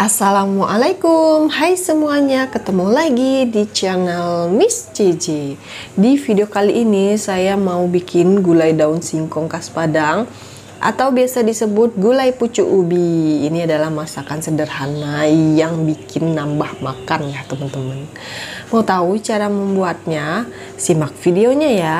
Assalamualaikum, hai semuanya, ketemu lagi di channel Miss Cici. Di video kali ini saya mau bikin gulai daun singkong khas Padang atau biasa disebut gulai pucuk ubi. Ini adalah masakan sederhana yang bikin nambah makan ya teman-teman. Mau tahu cara membuatnya? Simak videonya ya.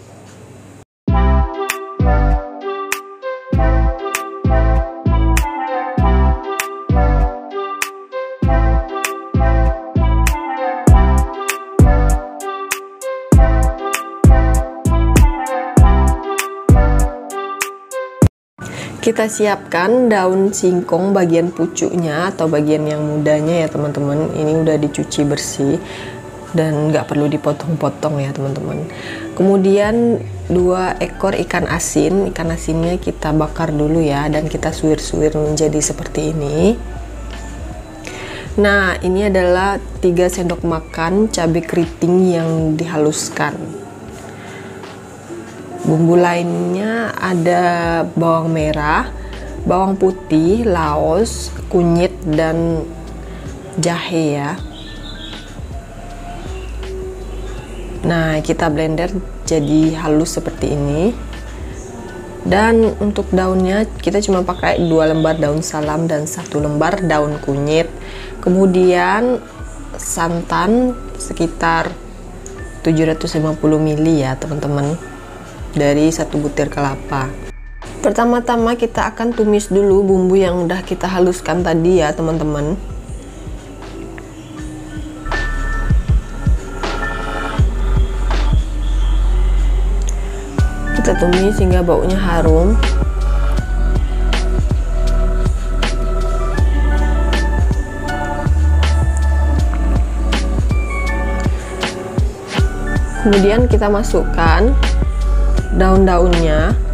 Kita siapkan daun singkong bagian pucuknya atau bagian yang mudanya ya teman-teman. Ini udah dicuci bersih dan nggak perlu dipotong-potong ya teman-teman. Kemudian 2 ekor ikan asin. Ikan asinnya kita bakar dulu ya dan kita suwir-suwir menjadi seperti ini. Nah, ini adalah 3 sendok makan cabai keriting yang dihaluskan. Bumbu lainnya ada bawang merah, bawang putih, laos, kunyit, dan jahe ya. Nah, kita blender jadi halus seperti ini. Dan untuk daunnya kita cuma pakai 2 lembar daun salam dan 1 lembar daun kunyit. Kemudian santan sekitar 750 ml ya teman-teman, dari 1 butir kelapa. Pertama-tama kita akan tumis dulu bumbu yang udah kita haluskan tadi ya teman-teman. Kita tumis hingga baunya harum. Kemudian kita masukkan daun-daunnya.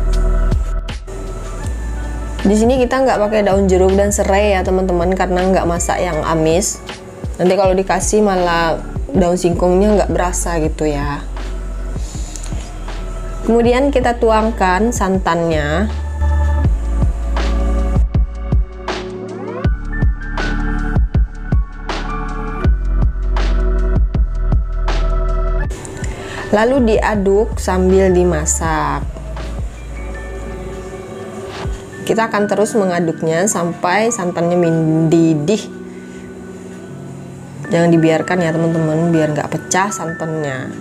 Di sini kita nggak pakai daun jeruk dan serai ya teman-teman, karena nggak masak yang amis. Nanti kalau dikasih malah daun singkongnya nggak berasa gitu ya. Kemudian kita tuangkan santannya. Lalu diaduk sambil dimasak. Kita akan terus mengaduknya sampai santannya mendidih. Jangan dibiarkan ya teman-teman, biar nggak pecah santannya.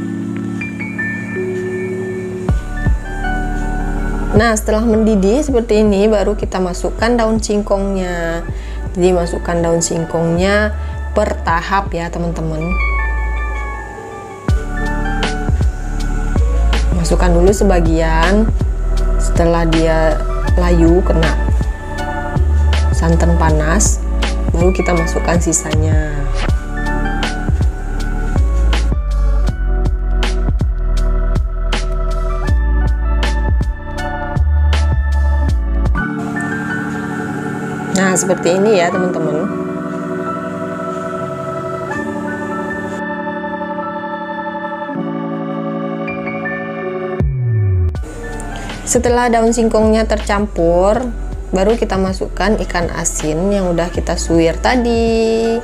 Nah, setelah mendidih seperti ini baru kita masukkan daun singkongnya. Jadi masukkan daun singkongnya per tahap ya teman-teman. Masukkan dulu sebagian, setelah dia layu kena santan panas, baru kita masukkan sisanya. Nah, seperti ini ya teman-teman. Setelah daun singkongnya tercampur, baru kita masukkan ikan asin yang udah kita suwir tadi.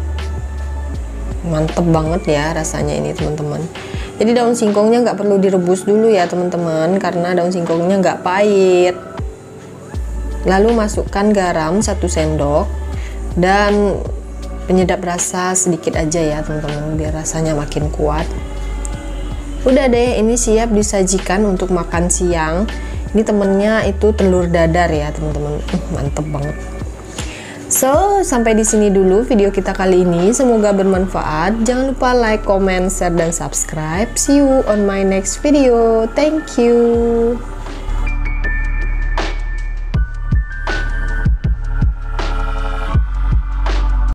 Mantep banget ya rasanya ini teman-teman. Jadi daun singkongnya nggak perlu direbus dulu ya teman-teman, karena daun singkongnya nggak pahit. Lalu masukkan garam 1 sendok dan penyedap rasa sedikit aja ya teman-teman, biar rasanya makin kuat. Udah deh, ini siap disajikan untuk makan siang. Ini temennya itu telur dadar ya teman-teman. Mantep banget. So, sampai di sini dulu video kita kali ini. Semoga bermanfaat. Jangan lupa like, comment, share, dan subscribe. See you on my next video. Thank you.